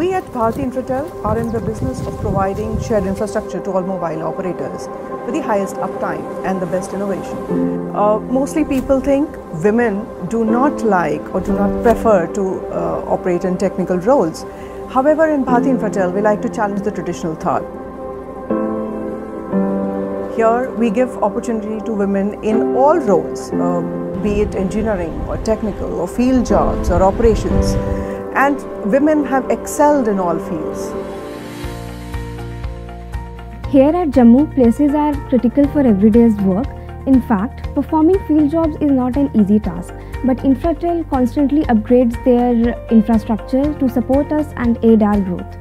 We at Bharti Infratel are in the business of providing shared infrastructure to all mobile operators with the highest uptime and the best innovation. Mostly people think women do not like or do not prefer to operate in technical roles. However, in Bharti Infratel, we like to challenge the traditional thought. Here, we give opportunity to women in all roles, be it engineering or technical or field jobs or operations. And women have excelled in all fields. Here at Jammu, places are critical for everyday's work. In fact, performing field jobs is not an easy task, but Infratel constantly upgrades their infrastructure to support us and aid our growth.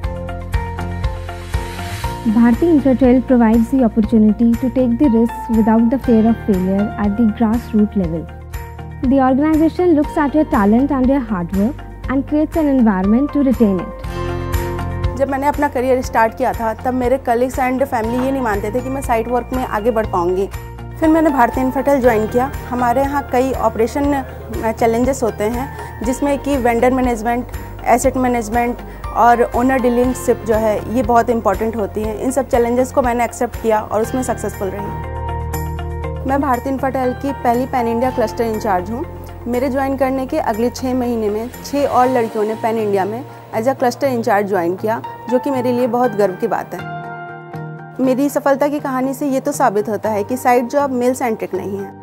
Bharti Infratel provides the opportunity to take the risks without the fear of failure at the grassroots level. The organization looks at your talent and your hard work and creates an environment to retain it. जब मैंने अपना career start किया था तब मेरे colleagues and family ये नहीं मानते थे कि मैं साइट वर्क में आगे बढ़ पाऊंगी। फिर मैंने भारती इन्फ्राटेल ज्वाइन किया। हमारे यहाँ कई ऑपरेशन चैलेंजेस होते हैं जिसमें कि वेंडर मैनेजमेंट, एसेट मैनेजमेंट और ओनर डीलिंगशिप जो है ये बहुत इंपॉर्टेंट होती हैं। इन सब चैलेंजेस को मैंने एक्सेप्ट किया और उसमें सक्सेसफुल रही। मैं भारती इन्फ्राटेल की पहली पैन इंडिया क्लस्टर इंचार्ज हूँ। मेरे ज्वाइन करने के अगले 6 महीने में 6 और लड़कियों ने पैन इंडिया में as a cluster incharge join किया, जो कि मेरे लिए बहुत गर्व की बात है। मेरी सफलता की कहानी से ये तो साबित होता है कि साइट जॉब मेल सेंट्रिक नहीं है।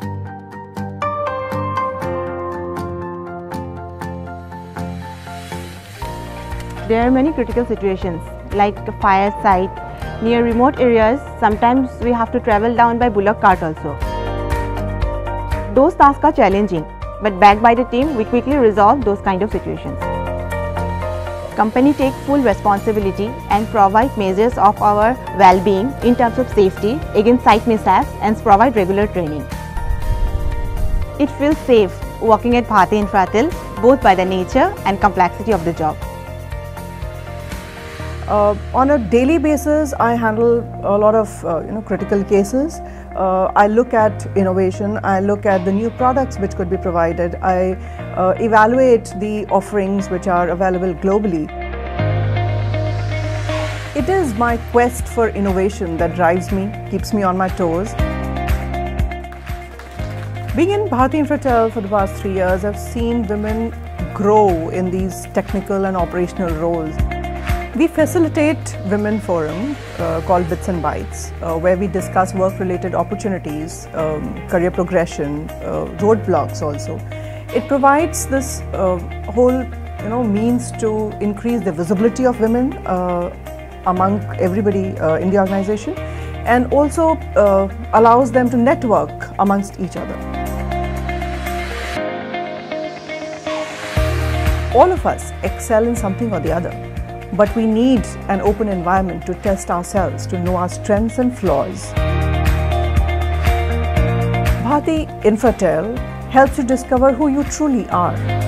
There are many critical situations like a fire site. Near remote areas, sometimes we have to travel down by bullock cart also. Those tasks are challenging, but backed by the team, we quickly resolve those kind of situations. Company takes full responsibility and provide measures of our well-being in terms of safety against site mishaps and provide regular training. It feels safe working at Bharti Infratel both by the nature and complexity of the job. On a daily basis, I handle a lot of critical cases. I look at innovation, I look at the new products which could be provided, I evaluate the offerings which are available globally. It is my quest for innovation that drives me, keeps me on my toes. Being in Bharti Infratel for the past 3 years, I've seen women grow in these technical and operational roles. We facilitate women forum called Bits and Bytes, where we discuss work-related opportunities, career progression, roadblocks also. It provides this whole means to increase the visibility of women among everybody in the organization, and also allows them to network amongst each other. All of us excel in something or the other. But we need an open environment to test ourselves, to know our strengths and flaws. Bharti Infratel helps you discover who you truly are.